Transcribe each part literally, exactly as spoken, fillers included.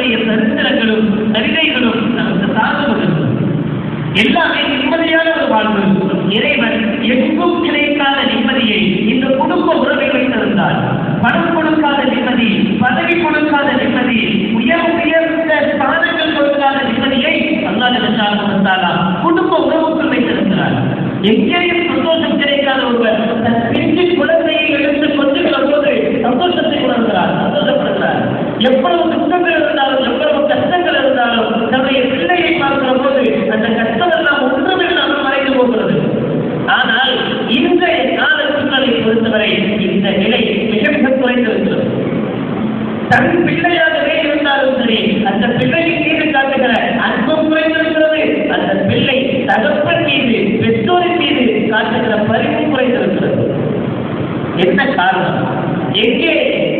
அவர்களுடைய சரித்திரங்களும் கவிதைகளும் நமக்கு சார்ந்து எல்லாமே நிம்மதியான ஒரு வாழ்வு. இறைவன் எங்கும் கிடைக்காத நிம்மதியை இந்த குடும்ப உறவை வைத்திருந்தார். பணம் கொடுக்காத நிம்மதி, பதவி கொடுக்காத நிம்மதி, உயர் உயர்ந்த ஸ்தானங்கள் கொடுக்காத நிம்மதியை அல்லாஹ் கொடுத்தாரா குடும்ப உறவுக்குள் வைத்திருக்கிறார். எங்கேயும் சந்தோஷம் கிடைக்காத ஒருவர் தன் பிஞ்சு குழந்தையை எடுத்து கொஞ்சுகிற போது சந்தோஷத்தை உணர்கிறார், சந்தோஷப்படுகிறார். எவ்வளவு துக்கங்கள் இருந்தாலும் எவ்வளவு கஷ்டங்கள் இருந்தாலும் தன்னுடைய பிள்ளையை பார்க்கிற போது அந்த கஷ்டம் எல்லாம் ஒன்றுமில்லாமல் மறைந்து போகிறது. ஆனால் இன்றைய கால சூழ்நிலையை பொறுத்தவரை இந்த நிலை மிக மிக குறைந்திருக்கிறது. தன் பிள்ளையாகவே இருந்தாலும் சரி அந்த பிள்ளையின் மீது காட்டுகிற அன்பும் குறைந்திருக்கிறது. அந்த பிள்ளை தகப்பன் மீது பெற்றோரின் மீது காட்டுகிற பரிவும் குறைந்திருக்கிறது. என்ன காரணம்? எங்கே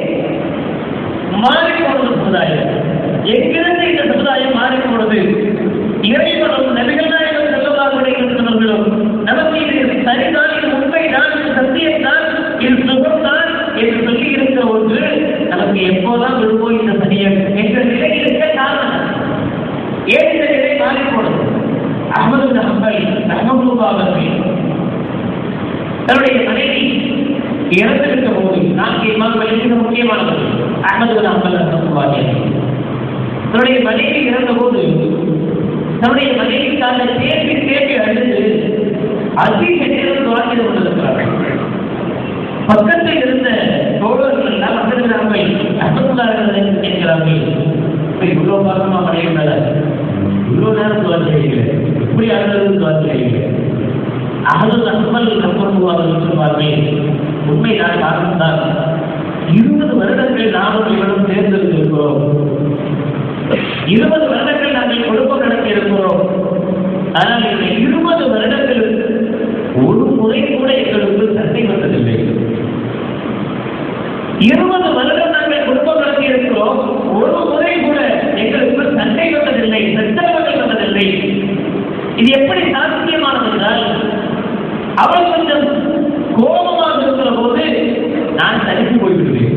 மாறிப்போனது சமுதாயம்? எங்கிருந்து இந்த சமுதாயம் மாறிப்போனது? இறைவனும் நபிகள் நாயகம் ஸல்லல்லாஹு அலைஹி வஸல்லம் நமக்கு இது சரிதான், இது உண்மைதான், இது சத்தியம்தான், இது சுகம்தான் என்று சொல்லி இருக்கிற ஒன்று நமக்கு எப்போதான் விரும்பும் இந்த சத்தியம் என்ற நிலை இருக்க காரணம் ஏன் இந்த நிலை மாறிப்போனது? அஹ்மது பின் ஹம்பல் ரஹ்மத்துல்லாஹி அலைஹி தன்னுடைய மனைவி இறந்திருக்க போது நான்கு இமாம்களில் மிக முக்கியமானது அஹ்மது பின் ஹம்பல் ரஹ்மத்துல்லாஹி அலைஹி தன்னுடைய மனைவி இறந்த போது தன்னுடைய மனைவிக்காக தேம்பி தேம்பி அழுது அதிகம் வாழ்ந்து கொண்டிருக்கிறார்கள். பக்கத்தில் இருந்த தோழர்கள் எல்லாம் வந்திருக்கிறார்கள். அஹ்மதுல்லாஹி கேட்கிறார்கள், இவ்வளவு பாசமா மனைவினால இவ்வளவு நேரம் துவா செய்யுங்க, இப்படி அழுது துவா செய்யுங்க. அஹ்மது அஹ்மல் ரஹ்மத்துல்லாஹி சொல்வார்கள், உண்மைதான் காரணம்தான். இருபது வருடங்கள் நாமும் இவரும் தேர்ந்தெடுத்திருக்கிறோம். இருபது வருடங்கள் நாங்கள் குடும்பம் நடத்தி இருக்கிறோம். ஆனால் இந்த இருபது வருடங்கள் ஒரு முறை கூட எங்களுக்கு சண்டை வந்ததில்லை. இருபது வருடம் நாங்கள் குடும்பம் நடத்தி இருக்கிறோம், ஒரு முறை கூட எங்களுக்கு சண்டை வந்ததில்லை, சச்சரவுகள் வந்ததில்லை. இது எப்படி சாத்தியமானது என்றால், அவள் கொஞ்சம் கோபமாக இருக்கிற போது நான் தனித்து போய்விடுவேன்.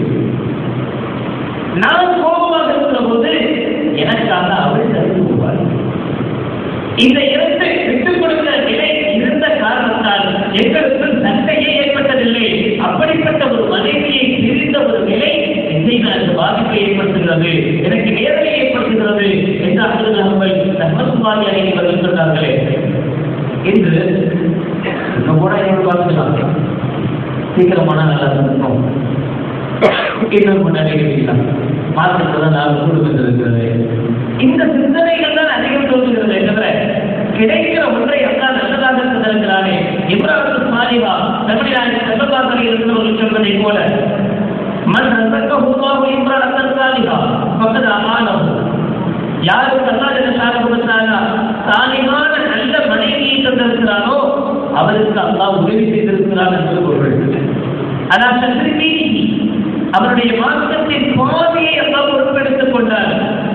நான் கோபமாக இருக்கிற போது எனக்காக அவள் தடுத்து போவாள். இந்த இடத்தை விட்டுக் கொடுத்த நிலை இருந்த காரணத்தால் எங்களுக்கு சண்டையே ஏற்பட்டதில்லை. அப்படிப்பட்ட ஒரு மனைவியை பிரிந்த ஒரு நிலை எனக்கு பாதிப்பை ஏற்படுத்துகிறது, எனக்கு வேதனை ஏற்படுத்துகிறது என்று அஹ்மது ஹம்பல் ரஹ்மத்துல்லாஹி அலைஹி அவர்கள் சொன்னார்களே. இன்று இன்னும் கூட என்னோட பார்த்துக்கலாம், சீக்கிரமான நல்லா இருக்கும், இன்னும் முன்னாடி மாற்றத்தான் நான் கொடுக்கிறது. இந்த சிந்தனைகள் தான் அதிகம் தோன்றுகிறது தவிர கிடைக்கிற ஒன்றை அல்லாஹ் நல்லதாக தந்திருக்கிறானே. இப்ராஹிம் சாலிஹா தமிழ்நாடு செல்லவாசலில் இருந்தவர்கள் சொல்வதை போல, மன் ரஸக்கஹு அல்லாஹு இம்ரஅத்தன் சாலிஹா ஃபக்கத் அஆனஹு, யாருக்கு அல்லாஹ் ஜல்லல்லாஹு தஆலா சாலிஹான நல்ல மனைவியை தந்திருக்கிறானோ அவருக்கு அல்லாஹ் உதவி செய்திருக்கிறான் என்று பொருள். அதான் சத்ரிதி அவருடைய மார்க்கத்தின் பாதையை அல்லாஹ் பொறுப்பெடுத்துக் கொண்டார்.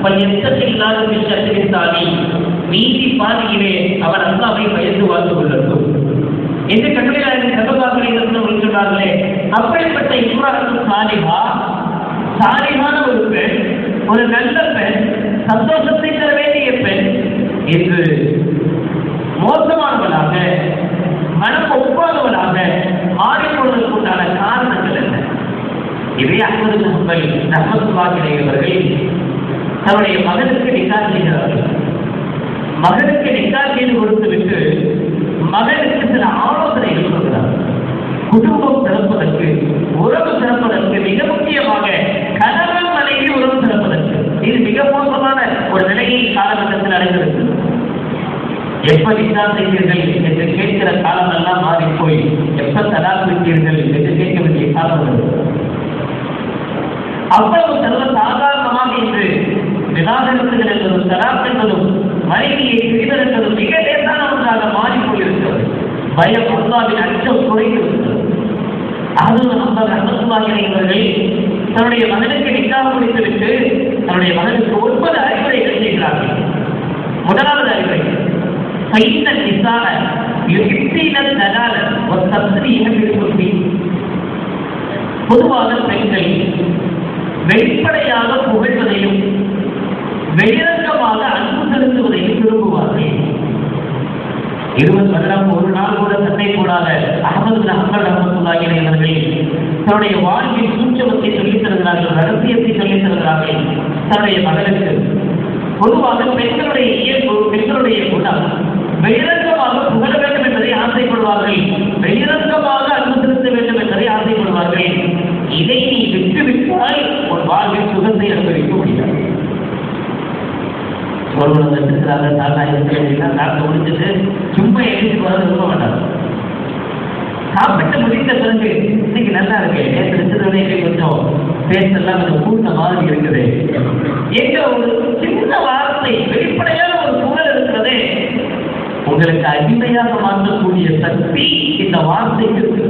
நீதி பாதையிலே அவன் அல்லாஹ்வை பயந்து வாழ்ந்து கொள்ளட்டும் என்று கட்டளையாளர்கள் சபைவாசலில் இருந்தவர்கள் சொன்னார்களே. அப்படிப்பட்ட இப்ராஹிம் சாலிஹா, சாலிஹான ஒரு பெண், ஒரு நல்ல பெண், சந்தோஷத்தை தர வேண்டிய பெண் என்று மோசமானவளாக, மனம் ஒப்பாதவளாக மாறிக்கொள்வதற்குண்டான காரணங்கள் என்ன? இதை அஹ்மது ஹம்பல் ரஹ்மத்துல்லாஹி அலைஹி அவர்கள் தன்னுடைய மகனுக்கு நிக்காஹ் செய்கிறார்கள். மகனுக்கு நிக்காஹ் செய்து கொடுத்துவிட்டு மகனுக்கு சில ஆலோசனைகள் கொடுக்கிறார். குடும்பம் சிறப்பதற்கு, உறவு சிறப்பதற்கு, மிக முக்கியமாக கணவன் மனைவி உறவு சிறப்பதற்கு இது மிக மோசமான ஒரு நிலையை காலகட்டத்தில் அடைந்திருக்கு. எப்ப நிக்காஹ் செய்வீர்கள் என்று கேட்கிற காலம் எல்லாம் மாறி போய் எப்ப தலாக் விட்டீர்கள் என்று கேட்க வேண்டிய காலம் வருது. அவ்வளவு சர்வ சாதாரணமாக இன்று விவாதங்கள் என்பதும் தலாக் என்பதும் மனைவியை பிரிதல் என்பதும் மிக லேசான ஒன்றாக மாறி போயிருக்கிறது. பயம், அல்லாஹ்வின் அச்சம் குறைந்திருக்கிறது. அதுவும் நம்ம ரஹ்மத்துல்லாஹி அலைஹி அவர்கள் தன்னுடைய மகனுக்கு நிக்காஹ் முடித்துவிட்டு தன்னுடைய மகனுக்கு ஒன்பது அறிவுரைகள் செய்கிறார்கள். முதலாவது அறிவுரை, பைனல் நிசான யுஹிப்பினல் தலால வ தஸ்ரீஹ பில் குர்பி. பொதுவாக பெண்கள் வெளிப்படையாக புகழ்வதையும் வெளிரங்கமாக அன்பு செலுத்துவதை விரும்புவார்கள். இருபது வருடம் ஒரு நாள் கூட தன்னை கூடாத அகமது அஹ்மத் ரஹ்மத்துல்லாஹி அலைஹி அவர்கள் தன்னுடைய வாழ்வில் சூட்சமத்தை சொல்லித் தருகிறார்கள், ரகசியத்தை சொல்லித் தருகிறார்கள் தன்னுடைய மகளுக்கு. பொதுவாக பெண்களுடைய இயல்பு, பெண்களுடைய குணம் வெளிரங்கமாக புகழ வேண்டும் என்பதை ஆசைப்படுவார்கள், வெளிரங்கமாக அன்பு செலுத்த வேண்டும் என்பதை ஆசைப்படுவார்கள். இதை நீ விட்டுவிட்டால் உன் வாழ்வில் சுகத்தை அனுபவிக்க முடியாது. ஒருவன் இருக்கிறாங்க தாத்தா இருக்கிறீங்கன்னா தாத்தா முடிஞ்சது சும்மா எழுதி வர விரும்ப மாட்டாங்க. சாப்பிட்டு முடித்த பிறகு இன்னைக்கு நல்லா இருக்கு, நேற்று இருக்கிறதே கொஞ்சம் பேசலாம் கொஞ்சம் கூட்ட மாதிரி இருக்குது என்ற ஒரு சின்ன வார்த்தை, வெளிப்படையான ஒரு சூழல் இருக்கிறதே, உங்களுக்கு அடிமையாக மாற்றக்கூடிய சக்தி இந்த வார்த்தைக்கு இருக்கு.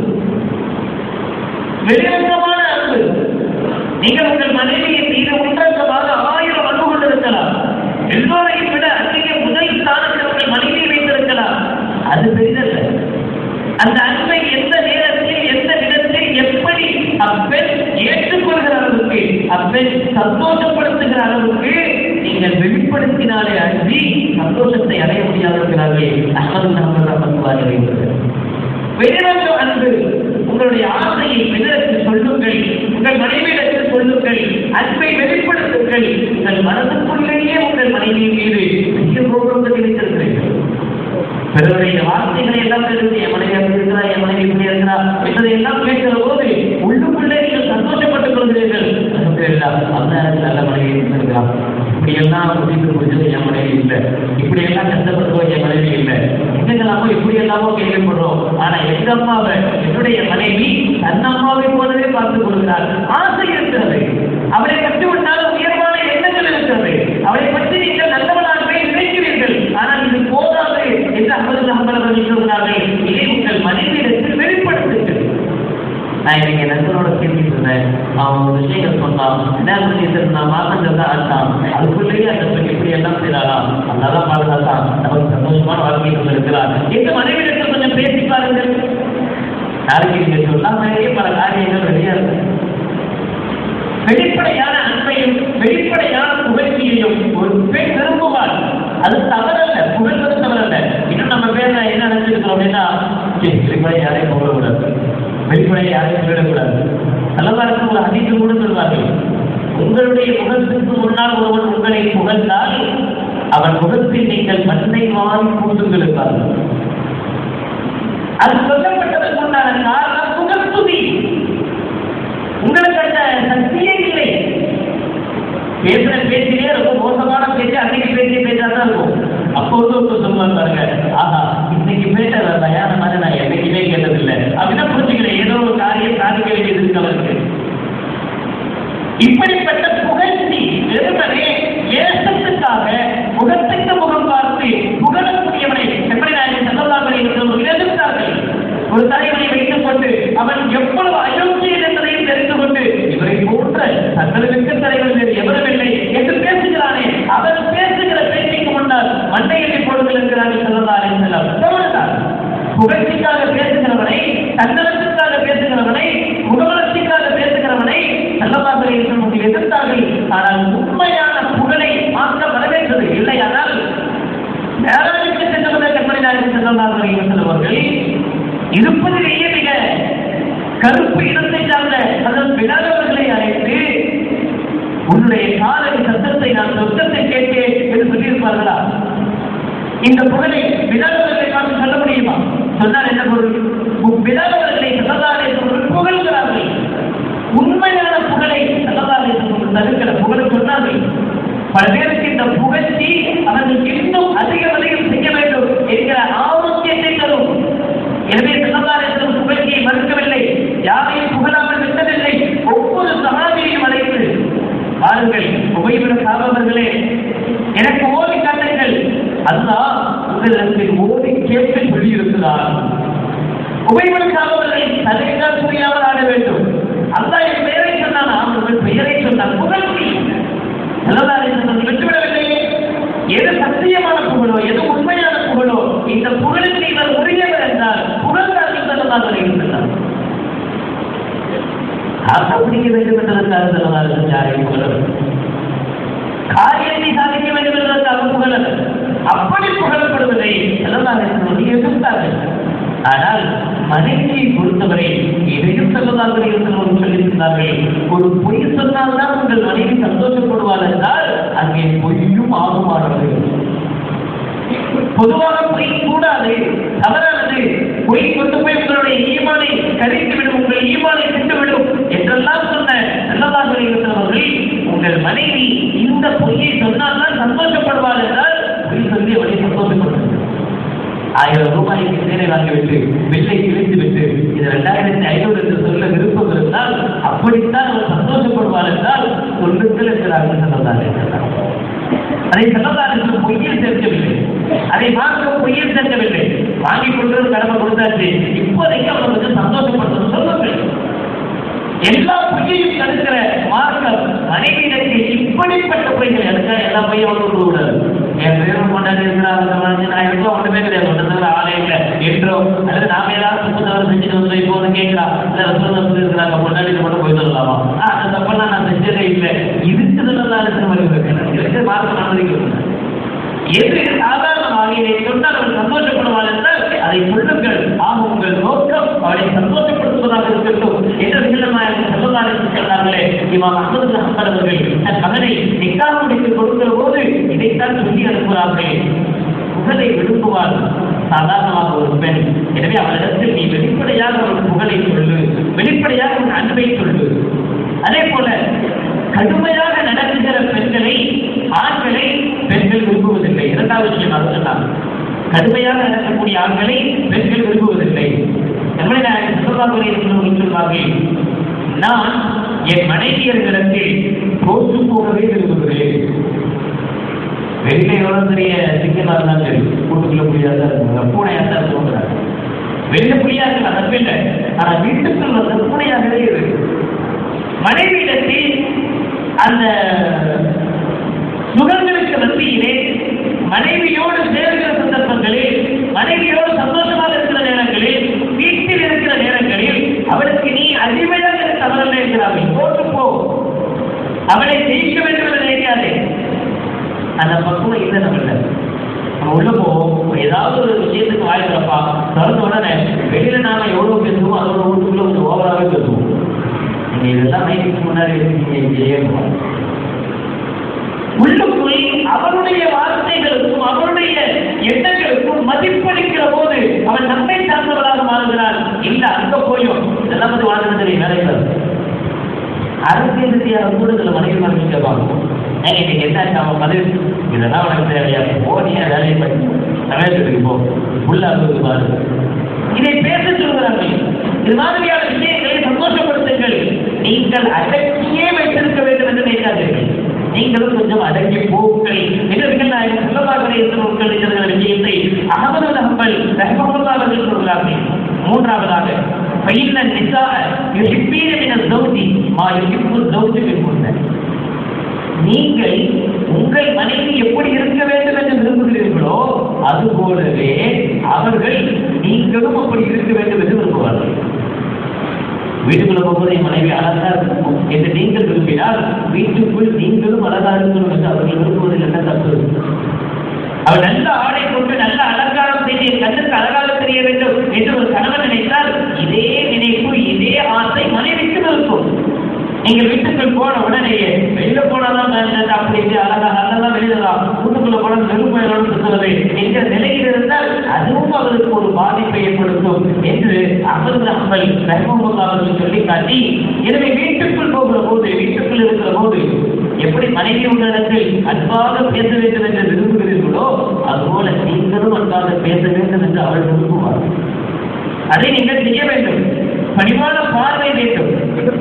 வெளிரங்கமான அன்பு. நீங்கள் உங்கள் மனைவியை மீது உண்டமாக ஆயிரம் அன்பு கொண்டிருக்கலாம், எல்லோரையும் விட அதிக முதல் ஸ்தானத்தில் உங்கள் மனைவியை வைத்திருக்கலாம், அது பெரிதல்ல. அந்த அன்பை எந்த நேரத்தில் எந்த விதத்தில் எப்படி அப்பெண் ஏற்றுக்கொள்கிற அளவுக்கு, அப்பெண் சந்தோஷப்படுத்துகிற அளவுக்கு நீங்கள் வெளிப்படுத்தினாலே அன்றி சந்தோஷத்தை அடைய முடியாதிருக்கிறார்கள். அஹ்மது அஹ்மது ரஹ்மத்துல்லாஹி அலைஹி வெளிரங்க அன்பு. உங்களுடைய ஆசையை வெளிரத்தில் சொல்லுங்கள், உங்கள் மனைவியிடத்தில் சொல்லுங்கள், அன்பை வெளிப்படுத்துங்கள். உங்கள் மனதுக்குள்ளேயே உங்கள் மனைவியின் மீது பெரிய கோபத்தை வைத்திருக்கிறீர்கள். பிறருடைய வார்த்தைகளை எல்லாம் தெரிந்து என் மனைவி அப்படி இருக்கிறா, என் மனைவி இப்படி இருக்கிறா என்பதை எல்லாம் கேட்கிற போது உள்ளுக்குள்ளே நீங்கள் சந்தோஷப்பட்டுக் கொள்கிறீர்கள். அந்த நல்ல மனைவி இருக்கிறான், இப்படி எல்லாம் முடித்து முடிஞ்சது என் மனைவி இல்லை, இப்படி எல்லாம் கஷ்டப்படுறோம் என் மனைவி இல்லை, எங்கெல்லாமோ இப்படி எல்லாமோ கேள்விப்படுறோம். ஆனா எங்க அம்மாவை என்னுடைய மனைவி தன் அம்மாவை போலவே பார்த்துக் கொள்கிறார். ஆசை இருக்கிறது, அவளை கற்றுவிட்டால் உயர்வான எண்ணங்கள் இருக்கிறது, அவளை பற்றி நீங்கள் நல்லவனாகவே நினைக்கிறீர்கள். ஆனால் இது போதாது என்று அஹ்மது அஹ்மத் அவர்கள் சொல்கிறார்கள். இதை உங்கள் மனைவியிடத்தில் வெளிப்படுத்துங்கள். நான் இன்னைக்கு நண்பனோட பேசிட்டு இருந்தேன், அவன் ஒரு விஷயங்கள் சொன்னான், என்ன விஷயத்தை நான் மாற்றங்கள் தான் ஆச்சான், அதுக்குள்ளேயே அந்த பெண் இப்படி எல்லாம் செய்யலாம், அதனால பாதுகாத்தான் நமக்கு சந்தோஷமான வாழ்க்கை கொண்டு இருக்கிறார் என்று மனைவியிடத்தில் கொஞ்சம் பேசி பாருங்கள். நாளைக்கு நீங்க சொல்லாமலேயே பல காரியங்கள் ரெடியா இருக்கு. வெளிப்படையான அன்பையும் வெளிப்படையான புகழ்ச்சியையும் ஒரு பெண் விரும்புவாள். அது தவறல்ல, புகழ்வது தவறல்ல. இன்னும் நம்ம பேர்ல என்ன நினைச்சிருக்கிறோம் அப்படின்னா, வெளிப்படை யாரையும் புகழக்கூடாது, வெளிப்படையை யாரையும் புகழக்கூடாது. நல்லவாருக்கு ஒரு அதிக கூட சொல்வார்கள், உங்களுடைய முகத்துக்கு முன்னால் ஒருவன் உங்களை புகழ்ந்தால் அவன் முகத்தில் நீங்கள் மண்ணை வாரி பூண்டுங்களுக்காக. அது சொல்லப்பட்டதற்கு உண்டான காரணம் புகழ்த்துதி. உங்களுக்கு அந்த சக்தியே இல்லை. பேசுற பேச்சிலே ரொம்ப மோசமான பேச்சு அன்னைக்கு பேசி பேசாதான் இருக்கும். அப்போது சொல்லுவாங்க பாருங்க, ஆஹா இன்னைக்கு பேச தயார மாதிரி நான் என்னைக்குமே கேட்டதில்லை அப்படின்னா புரிஞ்சுக்கிறேன், ஏதோ ஒரு காரியம் சாதிக்க வேண்டியது இருக்கு அவருக்கு. இப்படிப்பட்ட புகழ்ச்சி வெறுமனே ஏசத்துக்காக முகத்துக்கு முகம் பார்த்து புகழக்கூடியவனை எப்படி நான் செல்லலாம் எதிர்த்தார்கள். ஒரு தலைவனை வைத்துக் கொண்டு அவன் எவ்வளவு அயோக்கியன் என்பதையும் தெரிந்து கொண்டு இவரை போன்ற தங்களுக்கு தலைவர் வேறு எவருமில்லை என்று பேசுகிறானே, அவர் பேசுகிற பேச்சுக்கு முன்னால் மண்டையை போடுங்கள் என்கிறார்கள் செல்லலாரே செல்லம். புகழ்ச்சிக்காக பேசுகிறவனை, தன்னலத்துக்காக பேசுகிறவனை, முகவளர்ச்சிக்காக பேசுகிறவனை செல்லலாசரை எதிர்த்தார்கள். ஆனால் உண்மையான புகழை மாற்ற வரவேற்றது இல்லையானால் வேளாண்மைக்கு சென்றவர்கள் கற்பனையாக செல்லலாசரை செல்வர்கள் இருப்பதிலேயே மிக கருப்பு இடத்தை சார்ந்த அதன் விடாதவர்களை அழைத்து உன்னுடைய காலை சத்தத்தை நான் சொத்தத்தை கேட்டேன் என்று சொல்லியிருப்பார்களா? இந்த புகழை விடாதவர்களை பார்த்து சொல்ல முடியுமா? சொன்னால் என்ன பொருள்? விடாதவர்களை சல்லல்லாஹு அலைஹி வஸல்லம் புகழ்கிறார்கள். உண்மையான புகழை சல்லல்லாஹு அலைஹி வஸல்லம் தடுக்கிற புகழை சொன்னார்கள். பல பேருக்கு இந்த புகழ்ச்சி அவர்கள் இன்னும் அதிகம் அதிகம் செய்ய வேண்டும் என்கிற ஆரோக்கியத்தை தரும். எனவே சல்லல்லாஹு அலைஹி வஸல்லம் புகழ்ச்சியை மறுக்கவில்லை, யாரையும் புகழாமல் விட்டதில்லை. ஒவ்வொரு சஹாபியையும் அழைத்து பாருங்கள், உபயோக சாபவர்களே எனக்கு ஓடி காட்டுங்கள், அல்லாஹ் உங்களுக்கு ஓடி கேட்டு சொல்லி இருக்கிறார். உபயோக சாபவர்களை தலையினால் புரியாமல் ஆட வேண்டும். அல்லாஹ் என் பெயரை சொன்னான், அவர்கள் பெயரை சொன்னான். புகழ்ச்சி சல்லல்லாஹு அலைஹி வஸல்லம் விட்டுவிடவில்லையே. எது சத்தியமான புகழோ, எது உண்மையான புகழோ, இந்த புகழுக்கு இவர் உரியவர் என்றால் புகழ்ந்தார்கள் சல்லல்லாஹு அலைஹி வஸல்லம். ஆசை பிடிக்க வேண்டும் என்பதற்காக சல்லல்லாஹு அலைஹி வஸல்லம் யாரையும் புகழ காரியத்தை சாதிக்க அப்படி புகழப்படுவதை செல்லதாக எதிர்த்தார்கள். ஆனால் மனைவியை பொறுத்தவரை இதையும் செல்லதாக இருக்கிறவர்கள் சொல்லியிருந்தார்கள். ஒரு பொய் சொன்னால்தான் உங்கள் மனைவி சந்தோஷப்படுவார் என்றால் அங்கே பொய்யும் ஆகுமானது. பொதுவாக பொய் கூடாது, தவறானது. பொய் கொண்டு போய் உங்களுடைய ஈமானை கரித்துவிடும், உங்கள் ஈமானை விட்டுவிடும் என்றெல்லாம் சொன்ன நல்லதாக இருக்கிறவர்கள் உங்கள் மனைவி இந்த பொய்யை சொன்னால்தான் சந்தோஷப்படுவார் என்றால் பொய் சொல்லி அவளை சந்தோஷப்படுவார். ஆயிரம் ரூபாய்க்கு சேலை வாங்கிவிட்டு வெள்ளை கிழித்து விட்டு இது இரண்டாயிரத்தி ஐநூறு என்று சொல்ல விருப்பம் இருந்தால் அப்படித்தான் அவர் சந்தோஷப்படுவார் என்றால் சொல்லுங்கள் என்கிறார்கள் சொன்னதாக. அதை செல்லதாருக்கு பொய்யில் சேர்க்கவில்லை, அதை வாங்க பொய்யில் சேர்க்கவில்லை. வாங்கிக் கொண்டு கடமை கொடுத்தாச்சு, இப்போதைக்கு அவர்களுக்கு சந்தோஷப்படுத்த சொல்லுங்கள். எல்லா பொய்யையும் தடுக்கிற மார்க்கம் மனைவியிடத்தில் இப்படிப்பட்ட பொய்கள் எடுக்க எல்லா பொய்யும் அவர்கள் கூடாது. என் பேரும் கொண்டாடி இருக்கிறார் நான் எவ்வளோ ஒன்றுமே கிடையாது, ஒன்றுல ஆளே இல்லை என்றோ அல்லது நாம ஏதாவது புத்தகம் செஞ்சுட்டு வந்து இப்போ வந்து கேட்கலாம் இல்லை இருக்கிறாங்க கொண்டாடிட்டு மட்டும் போய் சொல்லலாமா, அந்த தப்பெல்லாம் நான் செஞ்சதே இல்லை. இதுக்கு சொல்லலாம் இருக்கிற மார்க்கம் அனுமதிக்கிறது. எது சாதாரணமாக இதை சொன்னால் அவர்கள் சந்தோஷப்படுவார் என்றால் அதை சொல்லுங்கள். ஆக உங்கள் நோக்கம் அவளை சந்தோஷப்படுத்துவதாக இருக்கட்டும் என்று சொன்னார்களே. இமாம் அஹ்மது ஹம்பல் அவர்கள் தன் மகனை நிக்காஹ் முடித்து கொடுக்கிற போது இதைத்தான் சொல்லி அனுப்புகிறார்கள். புகழை விரும்புவார் சாதாரணமாக ஒரு பெண். எனவே அவரிடத்தில் நீ வெளிப்படையாக ஒரு புகழை சொல்லு, வெளிப்படையாக ஒரு அன்பை சொல்லு. அதே போல கடுமையாக நடத்துகிற பெண்களை ஆண்களை பெண்கள் விரும்புவதில்லை. இரண்டாவது விஷயம் அது சொன்னார், கடுமையாக நடக்கக்கூடிய ஆண்களை பெண்கள் விரும்புவதில்லை. சொல்வார்கள், நான் என் மனைவியர்களிடத்தில் தோற்று போகவே விரும்புகிறேன். வெளியில எவ்வளவு பெரிய சிக்கலா இருந்தாலும் சரி, கூட்டுக்குள்ள புரியாத பூனையா தான் சொல்றாங்க. வெளியில புரியாது தப்பில்லை, ஆனா வீட்டுக்குள் வந்த பூனையாகவே இருக்கு. மனைவியிடத்தில் அந்த சுகங்களுக்கு மத்தியிலே மனைவியோடு சேர்கிற சந்தர்ப்பங்களில், மனைவியோடு சந்தோஷமாக இருக்கிற நேரங்களில், வீட்டில் இருக்கிற நேரங்களில் அவளுக்கு நீ அடிமையாக தவறல்ல இருக்கிறார்கள். போட்டு போ, அவளை ஜெயிக்க வேண்டும் என்று நினைக்காதே. அந்த பக்குவம் இல்லை நம்மள. நம்ம உள்ள போவோம், ஏதாவது ஒரு விஷயத்துக்கு வாய்க்கிறப்பா திறந்த உடனே வெளியில நாம எவ்வளவு பேசுவோம் அதோட வீட்டுக்குள்ள கொஞ்சம் ஓவராகவே பேசுவோம். நீங்க இதெல்லாம் மைக்கு முன்னாடி இருக்கீங்க. உள்ளுக்குள் அவருடைய வார்த்தைகளுக்கும் அவருடைய எண்ணங்களுக்கும் மதிப்பளிக்கிற போது அவன் நம்மை சார்ந்தவராக மாறுகிறார். இல்ல அங்க போயும் இதெல்லாம் வந்து வாழ்ந்து தெரியும் வேலைகள் அரசியல் ரீதியாக கூட சில மனைவி மனைவி கேட்பாங்க, ஏங்க இன்னைக்கு என்ன அவன் பதில் இதெல்லாம் உனக்கு தேவையா, போனியா வேலையை பண்ணி சமயத்துக்கு போ உள்ள அறுபது பாரு இதை பேச சொல்கிறார்கள். இது மாதிரியான விஷயங்களை சந்தோஷப்படுத்துங்கள். நீங்கள் அடக்கியே வைத்திருக்க வேண்டும் என்று நினைக்காதீர்கள். நீங்களும் கொஞ்சம் அடங்கி போங்கள். எதிர்கள் நாயகம் ஸல்லல்லாஹு அலைஹி வஸல்லம் என்கிற விஷயத்தை அஹ்மது ஹம்பல் ரஹ்மத்துல்லாஹி அவர்கள் சொல்கிறார்கள். மூன்றாவதாக ஃபைன்ன நிஸாஅ யுஹிப்பீன மின ஸௌஜி மா யுஹிப்பு ஸௌஜு மின்ஹுன்ன. நீங்கள் உங்கள் மனைவி எப்படி இருக்க வேண்டும் என்று விரும்புகிறீர்களோ அதுபோலவே அவர்கள் நீங்களும் அப்படி இருக்க வேண்டும் என்று விரும்புவார்கள். வீட்டுக்குள்ள போகும்போது என் மனைவி அழகா இருக்கும் என்று நீங்கள் விரும்பினால் வீட்டுக்குள் நீங்களும் அழகா இருக்கணும் என்று அவர்கள் விரும்புவதில் என்ன தப்பு? அவர் நல்ல ஆடை கொண்டு நல்ல அலங்காரம் செய்து என் கண்ணுக்கு அழகாக தெரிய வேண்டும் என்று ஒரு கணவன் நினைத்தால் இதே நினைப்பு இதே ஆசை மனைவிக்கு இருக்கும். நீங்கள் வீட்டுக்குள் போன உடனேயே வெளியில போனாதான் அப்படி அழகா நல்லதான் வெளியிடலாம், வீட்டுக்குள்ள போன வெறுமையோடு சுற்றுவது என்ற நிலையில் இருந்தால் அதுவும் அவருக்கு ஒரு பாதிப்பை ஏற்படுத்தும் என்று அஹ்மது ஹம்பல் ரஹ்மத்துல்லாஹி அவர்கள் சொல்லி காட்டி, எனவே வீட்டுக்குள் போகிற போது வீட்டுக்குள் இருக்கிற போது எப்படி மனைவி உங்களிடத்தில் அன்பாக பேச வேண்டும் என்று விரும்புகிறீர்களோ அதுபோல நீங்களும் அன்பாக பேச வேண்டும் என்று அவள் விரும்புவார். அதை நீங்கள் செய்ய வேண்டும். பணிவான பார்வை வேண்டும்,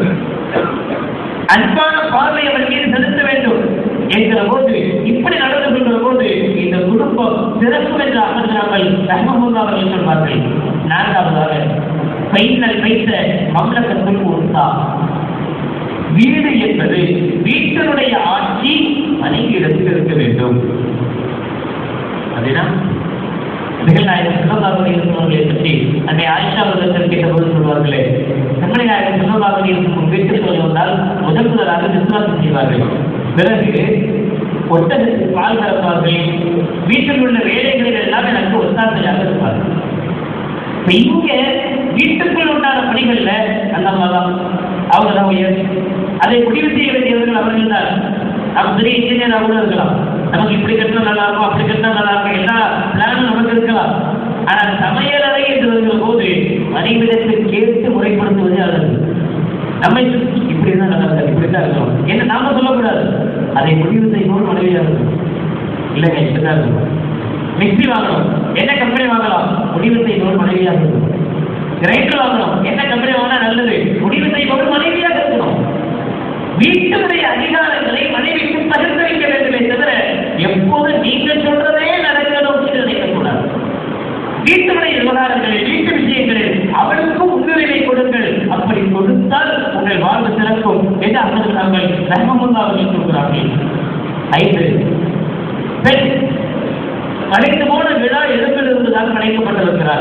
அன்பான பார்வை அவர் மீது செலுத்த வேண்டும் என்கிற போது இப்படி நடந்து கொள்கிற போது இந்த குடும்பம் சிறப்பு என்று அமர்ந்தார்கள் ரஹ்மத்துல்லாஹி அவர்கள் சொல்வார்கள். நான்காவதாக பைனல் வைத்த மம்லகத்துல் உன்சா, வீடு என்பது வீட்டினுடைய ஆட்சி மனைவி இடத்தில் இருக்க வேண்டும். அப்படின்னா நிகழ்நாயகம் ஸல்லல்லாஹு அலைஹி வஸல்லம் பற்றி அன்னை ஆயிஷா அவர்கள் கேட்டபோது சொல்வார்களே, நம்முடைய நாயகம் ஸல்லல்லாஹு அலைஹி வஸல்லம் வீட்டுக்கு வந்தால் முதல் முதலாக விசுவாசம் செய்வார்கள். பிறகு ஒட்டகத்துக்கு பால் கறப்பார்கள், வீட்டில் உள்ள வேலைகளில் எல்லாம் எனக்கு ஒத்தாசையாக இருப்பார்கள். இங்க வீட்டுக்குள் உண்டான பணிகள்ல அந்த மதம் அவங்க தான் உயர். அதை முடிவு செய்ய வேண்டியவர்கள் அவர்கள் தான். நம்ம பெரிய இன்ஜினியராக கூட இருக்கலாம், நமக்கு இப்படி கட்டினா நல்லா இருக்கும், அப்படி கட்டினா நல்லா இருக்கும், எல்லா பிளானும் நமக்கு இருக்கலாம். ஆனால் சமையலறை என்று வருகிற போது மனைவிடத்தில் கேட்டு முறைப்படுத்துவதே அல்லது நம்மை இப்படிதான் நல்லா இருக்காது, இப்படித்தான் இருக்கணும் என்று நாம சொல்லக்கூடாது. அதை முடிவு செய்வோம் மனைவியாக இருக்கும். இல்லைங்க இப்படிதான் இருக்கணும். மிக்சி வாங்கணும், என்ன கம்பெனி வாங்கலாம், முடிவு செய்வோம் மனைவியாக இருக்கும். கிரைண்டர் வாங்கணும், என்ன கம்பெனி வாங்கினா நல்லது, முடிவு செய்வோம் மனைவியாக இருக்கணும். வீட்டுடைய அதிகாரங்களை மனைவிக்கு பகிர்ந்து வைக்க வேண்டுமே தவிர எப்போது நீங்க சொல்றதே நடக்கணும் என்று நினைக்கக்கூடாது. வீட்டுடைய விவகாரங்களில், வீட்டு விஷயங்களில் அவளுக்கும் முன்னுரிமை கொடுங்கள். அப்படி கொடுத்தால் உங்கள் வாழ்வு சிறக்கும் என்று அமது நாங்கள் ரஹ்மத்துல்லாஹி அவர்கள் சொல்கிறார்கள். ஐந்து, பெண் படைத்து போன விழா எதிர்ப்பிலிருந்து தான் படைக்கப்பட்டிருக்கிறார்.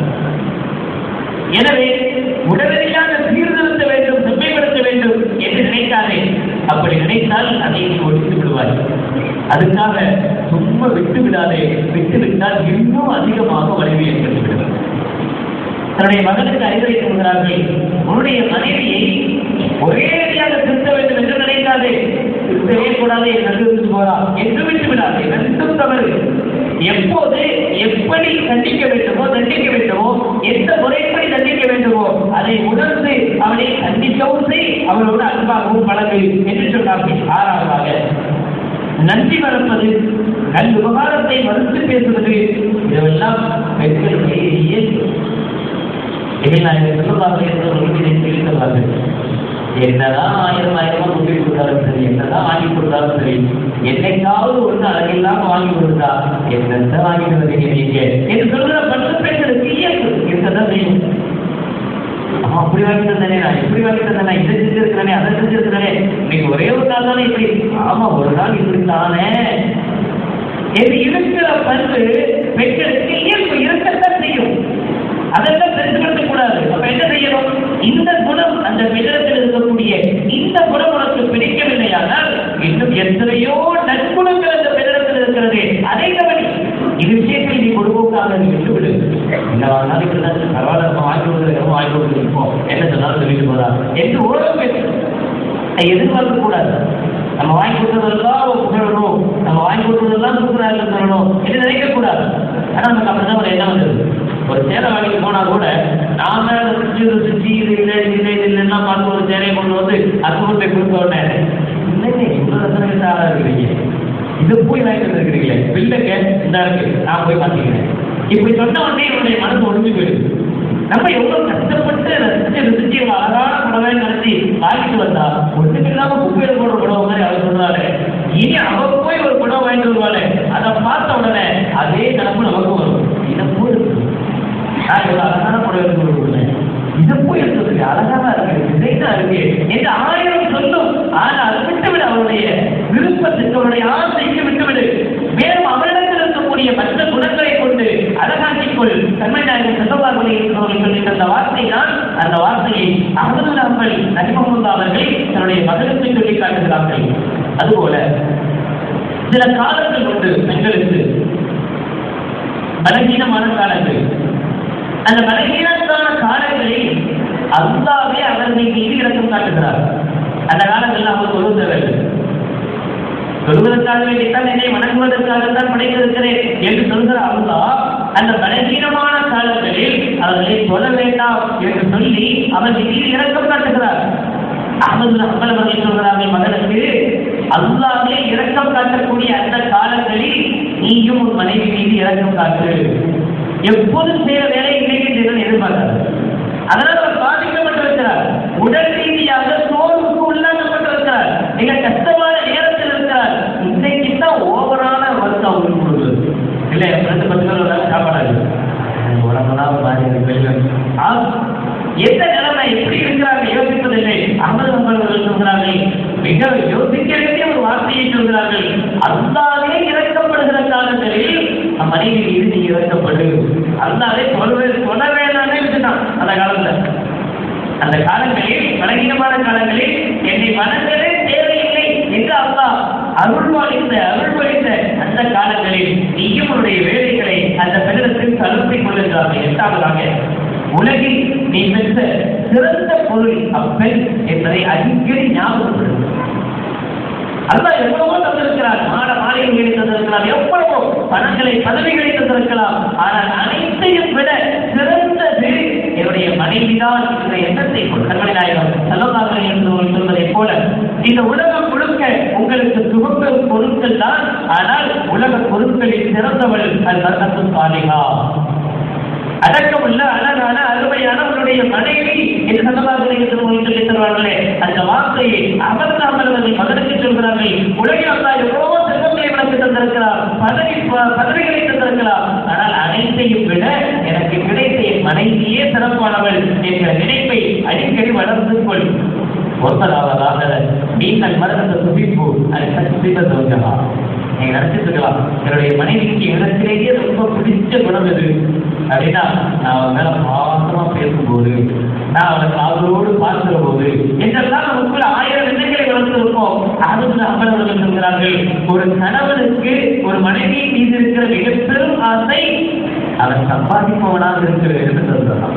எனவே உடனடியாக சீர்திருத்த வேண்டும், செம்மைப்படுத்த வேண்டும் என்று நினைக்காதே. அப்படி நினைத்தால் அதை ஒழித்து விடுவாய். அதுக்காக சும்மா விட்டு விடாதே. விட்டு விட்டால் இன்னும் அதிகமாக வலிமை ஏற்பட்டுவிடும். தன்னுடைய மகனுக்கு அறிவுரை சொல்கிறார்கள், உன்னுடைய மனைவியை ஒரே அடியாக திருத்த வேண்டும் என்று நினைக்காதே. திருத்தவே கூடாது என்று போறா என்று விட்டு விடாதே. ரெண்டும் தவறு. எப்போது எப்படி தண்டிக்க வேண்டுமோ தண்டிக்க வேண்டுமோ, எந்த முறைப்படி தண்டிக்க வேண்டுமோ அதை உணர்ந்து அவனை தண்டிக்கவும் செய், அவனோடு அன்பாகவும் பழகு என்று சொன்னார்கள். ஆறாவதாக நன்றி மறப்பது, நல் விவகாரத்தை மறுத்து பேசுவது, இதெல்லாம் பெண்களுடைய இயல்பு. என்னதான் ஆயிரம் ஆயிரமா கொண்டு கொடுத்தாலும் சரி, என்னதான் வாங்கி கொடுத்தாலும் சரி, என்னைக்காவது ஒன்று அழகெல்லாம் வாங்கி கொடுத்தா என்னென்ன வாங்கிட்டு நீங்க என்று சொல்ற பத்து பெண்களுக்கு இயல்பு இருக்கதான் செய்யும். ஆமா அப்படி வாங்கிட்டு வந்தானே, நான் இப்படி வாங்கிட்டு வந்தானே, இதை செஞ்சிருக்கிறேனே, அதை செஞ்சிருக்கிறேனே, நீங்க ஒரே ஒரு நாள் தானே இப்படி, ஆமா ஒரு நாள் இப்படி தானே என்று இருக்கிற பண்பு பெண்களுக்கு இயல்பு இருக்கத்தான் செய்யும். அதெல்லாம் தெரிந்துபடுத்தக் கூடாது. அப்ப என்ன செய்யணும்? இந்த குணம் அந்த பெண்ணிடத்தில் இருக்கக்கூடிய இந்த குணம் உனக்கு பிடிக்கவில்லையானால் இன்னும் எத்தனையோ நற்குணங்கள் அந்த பெண்ணிடத்தில் இருக்கிறது, அதை கவனி. இது விஷயத்தில் நீ பொதுவாக நீ விட்டுவிடு. என்ன வாங்கினாலும் இப்படிதான் பரவாயில்ல, நம்ம வாங்கி கொடுக்குறோம், வாங்கி கொடுத்துருக்கோம், என்ன சொன்னாலும் சொல்லிட்டு போதா என்று ஓரம் எதிர்பார்க்க கூடாது. நம்ம வாங்கி கொடுத்ததெல்லாம் சொல்லணும், நம்ம வாங்கி கொடுத்ததெல்லாம் கொடுக்குறாங்க சொல்லணும் என்று நினைக்கக்கூடாது. ஆனா நமக்கு அப்படிதான் ஒரு எண்ணம் வந்தது. ஒரு சேலை வாங்கிட்டு போனா கூட நாம ருச்சி ருச்சி இது இல்லை இல்லை இல்லைன்னா பார்த்து ஒரு சேலையை கொண்டு வந்து அசுமத்தை போய் கொடுத்த உடனே இல்லைங்க இவ்வளவு ரசனை ஆளா இருக்கிறீங்க, இது போய் வாங்கிட்டு இருக்கிறீங்களே, பிள்ளைங்க இந்த இருக்கு நான் போய் மாத்திக்கிறேன். இப்படி சொன்ன உடனே என்னுடைய மனசு ஒழிஞ்சு போயிடுது. நம்ம எவ்வளவு கஷ்டப்பட்டு ரசிச்சு ருசிச்சு அழகான புடவை நடத்தி வாங்கிட்டு வந்தா ஒன்றுக்கு இல்லாம குப்பையில போடுற புடவை மாதிரி அவர் சொன்னாரு. இனி அவர் போய் ஒரு புடவை வாங்கிட்டு வருவாரு, அதை பார்த்த உடனே அதே நினப்பு நமக்கு வரும். இதை போய் நான் எவ்வளவு அழகான புடவை எடுத்து கொடுக்குறேன், இதை போய் எடுத்துருக்கு, அழகான இருக்கு, டிசைனா இருக்கு என்று ஆயிரம் சொல்லும். ஆனால் விட்டுவிடு, அவருடைய விருப்பத்துக்கு அவருடைய ஆசைக்கு விட்டுவிடு. மேலும் அவரிடத்தில் இருக்கக்கூடிய மற்ற குணங்களை கொண்டு அழகாக்கிக்கொள். தன்மை நாயகம் செல்லவார்களை சொல்லிட்டு அந்த வார்த்தை தான், அந்த வார்த்தையை அகமது ஹம்பல் ரஹிமஹுல்லாஹ் அவர்கள் தன்னுடைய மகளுக்கு சொல்லி காட்டுகிறார்கள். அதுபோல சில காலங்கள் உண்டு பெண்களுக்கு பலகீனமான காலங்கள். அந்த பலகீனமான காலங்களில் அல்லாஹ்வே அவர்களை மீது இரக்கம் காட்டுகிறார். அந்த காலங்களில் அவர் சொல்லுகிறார், சொல்வதற்காக வேண்டித்தான் என்னை வணங்குவதற்காகத்தான் படைத்திருக்கிறேன் என்று சொல்கிற அல்லாஹ் அந்த பலகீனமான காலங்களில் அவர்களை சொல்ல வேண்டாம் என்று சொல்லி அவர்கள் மீது இரக்கம் காட்டுகிறார். அகமது ஹம்பல் அவர்கள் சொல்கிறார்கள், மகனுக்கு அல்லாஹ்வே இரக்கம் காட்டக்கூடிய அந்த காலங்களில் நீயும் உன் மனைவி மீது இரக்கம் காட்டு. எப்போதும் செய்ய வேலை இன்னைக்கு எதிர்பார்க்கிறார். அதனால் அவர் பாதிக்கப்பட்டிருக்கிறார். உடல் ரீதியாக சோர்வுக்கு உள்ளாக்கப்பட்டிருக்கிறார். மிக கஷ்டமான நேரத்தில் இருக்கிறார். இன்னைக்கு தான் ஓவரான ஒர்க் அவங்களுக்கு கொடுக்குது இல்லை. ரெண்டு பத்து பேர் சாப்பாடு உடம்புனா எந்த நிலைமை எப்படி இருக்கிறாங்க யோசிப்பதில்லை. அகமது ஹம்பல் அவர்கள் சொல்கிறார்கள், மிக யோசிக்க வேண்டிய ஒரு வார்த்தையை சொல்கிறார்கள், அல்லாஹ்வே இறக்கப்படுகிற காலங்களில் மனைவி மீது நீ இறக்கப்படு. அல்லாஹ்வே சொல்வே சொல்ல வேண்டாமே விட்டுட்டான். அந்த காலத்துல அந்த காலங்களில் பலகீனமான காலங்களில் என்னை வணங்கவே தேவையில்லை என்று அல்லாஹ் அருள்வாளித்த அருள்வழித்த அந்த காலங்களில் நீயும் உன்னுடைய வேலைகளை அந்த பெண்ணிடத்தில் கலப்பிக் கொள்ளுகிறார்கள். எட்டாவதாக, உலகில் நீ பெற்ற சிறந்த பொருள் அப்பெண் என்பதை அடிக்கடி ஞாபகப்படுத்தும். அல்லாஹ் எவ்வளவோ தந்திருக்கிறார், மாட மாளிகைகளை தந்திருக்கிறார், எவ்வளவோ பணங்களை பதவிகளை தந்திருக்கலாம். ஆனால் அனைத்தையும் விட சிறந்தது என்னுடைய மனைவிதான் என்ற எண்ணத்தை கண்மணி நாயகம் ஸல்லல்லாஹு அலைஹி வஸல்லம் சொல்வதை போல இந்த உலகம் முழுக்க உங்களுக்கு சுகப்பெறும் பொருட்கள் தான். ஆனால் உலக பொருட்களில் சிறந்தவள் அல் மர்அத்து ஸாலிஹா, அடக்கமுள்ள அழகான அருமையான உன்னுடைய மனைவி என்று ஸல்லல்லாஹு அலைஹி வஸல்லம் சொல்லி தருவார்களே, அந்த வார்த்தையை அமர்ந்தாமல் அவர்கள் மகனுக்கு சொல்கிறார்கள். உலகில் அல்லாஹ் எவ்வளவோ செல்வங்களை உனக்கு தந்திருக்கிறார், பதவி பதவிகளை தந்திருக்கிறார், ஆனால் அனைத்தையும் விட எனக்கு கிடைத்த என் மனைவியே சிறப்பானவள் என்ற நினைப்பை அடிக்கடி வளர்ந்து கொள். ஒருத்தராவதாக நீங்கள் மரணத்தை துடிப்பு அதை சக்தி தோன்றா நீங்க நினைச்சிட்டு இருக்கலாம், என்னுடைய மனைவிக்கு இடத்திலேயே ரொம்ப பிடிச்ச குணம் எது அப்படின்னா, நான் அவன் மேல பாசமா பேசும்போது, நான் அவளை காதலோடு பார்க்கிற போது என்றெல்லாம் நமக்குள்ள ஆயிரம் எண்ணங்களை வளர்த்திருப்போம். அதுக்கு அமரவர்கள் சொல்கிறார்கள், ஒரு கணவனுக்கு ஒரு மனைவி மீது இருக்கிற மிகப்பெரும் ஆசை அவன் சம்பாதிப்பவனாக இருக்கிறது என்று சொல்கிறான்.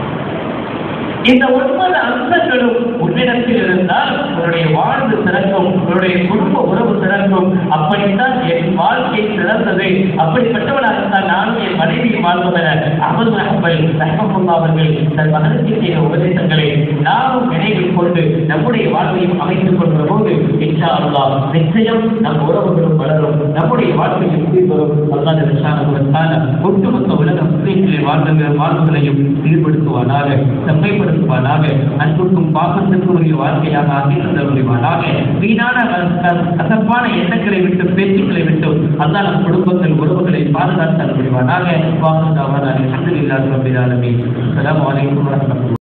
இந்த ஒன்பது அம்சங்களும் உன்னிடத்தில் இருந்தால் உன்னுடைய வாழ்வு சிறக்கும், உன்னுடைய குடும்ப உறவு சிறக்கும். அப்படித்தான் என் வாழ்க்கை சிறந்தது, அப்படிப்பட்டவனாகத்தான் நானும் என் மனைவியை வாழ்வதென அமர் அஹ்மல் ரஹ்மத்துல்லாஹ் அவர்கள் தன் மகனுக்கு செய்த உபதேசங்களை நாமும் நினைவில் கொண்டு நம்முடைய வாழ்வையும் அமைத்துக் கொள்கிற போது இன்ஷா அல்லாஹ் நிச்சயம் நம் உறவுகளும் வளரும், நம்முடைய வாழ்க்கையும் சீர்வரும். அல்லாஹ் ஸுப்ஹானஹு வ தஆலா ஒட்டுமொத்த உலக முஸ்லிம்களின் வாழ்வுகளை வாழ்வுகளையும் சீர்படுத்துவானாக, செம்மைப்படுத்த அன்புக்கும் பாசத்திற்கும் உரிய வாழ்க்கையாக ஆகியிருந்தவர்களாக வீணான கசப்பான எண்ணங்களை விட்டு பேச்சுக்களை விட்டு அல்லாஹ் நம் குடும்பத்தில் உறவுகளை பாதுகாத்தல் புரிவானாக. வாசந்தாவான அல்ஹம்துலில்லாஹி ரப்பில் ஆலமீன். அஸ்ஸலாமு அலைக்கும் வரஹ்மத்துல்லாஹி.